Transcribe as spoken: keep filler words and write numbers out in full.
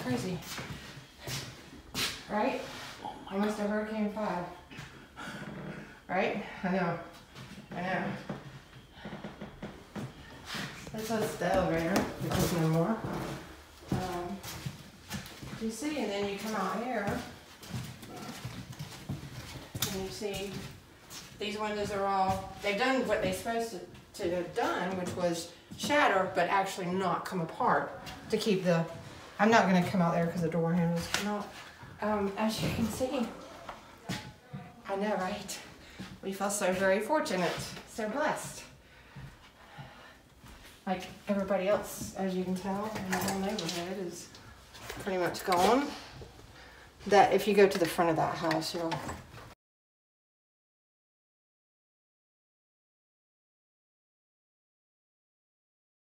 crazy. Right? Oh my Almost a Hurricane five. Right? I know. I know. This is the elevator, which is no more. Um, you see, and then you come out here, and you see these windows are all, they've done what they're supposed to, to have done, which was shatter, but actually not come apart to keep the, I'm not going to come out there because the door handles come out. Um, as you can see, I know, right? We feel so very fortunate, so blessed. Like everybody else, as you can tell, in the whole neighborhood is pretty much gone. That if you go to the front of that house, you'll